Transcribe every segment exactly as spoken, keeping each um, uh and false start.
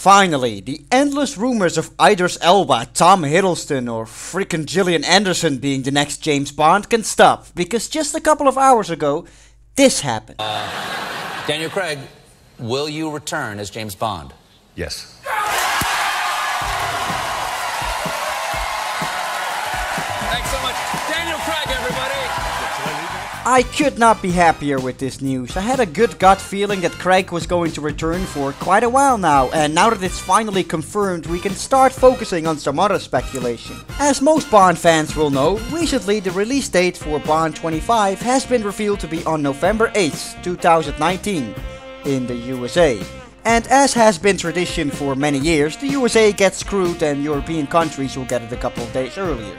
Finally, the endless rumors of Idris Elba, Tom Hiddleston, or freaking Gillian Anderson being the next James Bond can stop, because just a couple of hours ago, this happened. Uh, Daniel Craig, will you return as James Bond? Yes. Thanks so much. Daniel Craig, everybody! I could not be happier with this news. I had a good gut feeling that Craig was going to return for quite a while now, and now that it's finally confirmed, we can start focusing on some other speculation. As most Bond fans will know, recently the release date for Bond twenty-five has been revealed to be on November eighth, two thousand nineteen, in the U S A. And as has been tradition for many years, the U S A gets screwed and European countries will get it a couple of days earlier.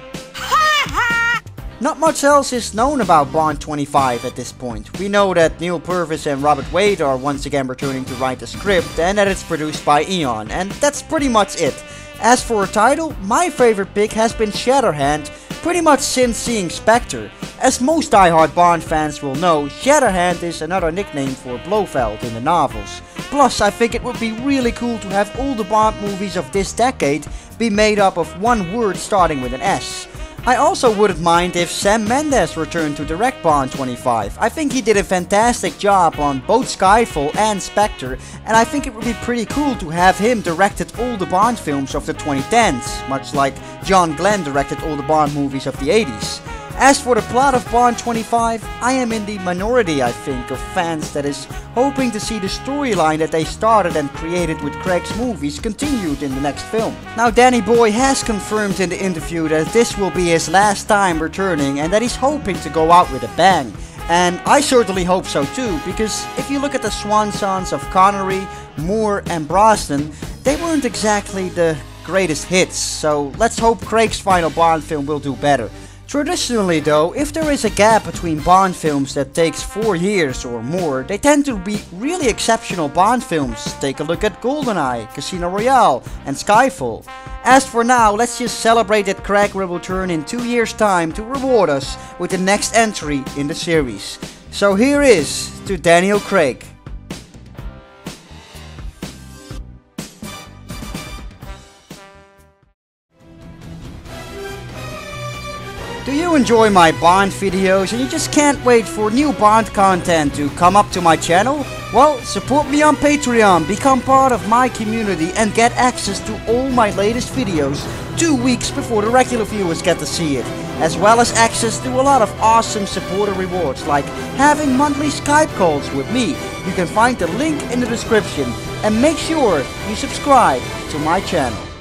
Not much else is known about Bond twenty-five at this point. We know that Neil Purvis and Robert Wade are once again returning to write the script and that it's produced by Eon, and that's pretty much it. As for a title, my favorite pick has been Shatterhand, pretty much since seeing Spectre. As most diehard Bond fans will know, Shatterhand is another nickname for Blofeld in the novels. Plus, I think it would be really cool to have all the Bond movies of this decade be made up of one word starting with an S. I also wouldn't mind if Sam Mendes returned to direct Bond twenty-five. I think he did a fantastic job on both Skyfall and Spectre, and I think it would be pretty cool to have him directed all the Bond films of the twenty tens, much like John Glenn directed all the Bond movies of the eighties. As for the plot of Bond twenty-five, I am in the minority, I think, of fans that is hoping to see the storyline that they started and created with Craig's movies continued in the next film. Now, Danny Boy has confirmed in the interview that this will be his last time returning and that he's hoping to go out with a bang. And I certainly hope so too, because if you look at the swan songs of Connery, Moore and Brosnan, they weren't exactly the greatest hits, so let's hope Craig's final Bond film will do better. Traditionally though, if there is a gap between Bond films that takes four years or more, they tend to be really exceptional Bond films. Take a look at GoldenEye, Casino Royale and Skyfall. As for now, let's just celebrate that Craig will return in two years time to reward us with the next entry in the series. So here is to Daniel Craig. Do you enjoy my Bond videos and you just can't wait for new Bond content to come up to my channel? Well, support me on Patreon, become part of my community and get access to all my latest videos two weeks before the regular viewers get to see it, as well as access to a lot of awesome supporter rewards like having monthly Skype calls with me. You can find the link in the description and make sure you subscribe to my channel.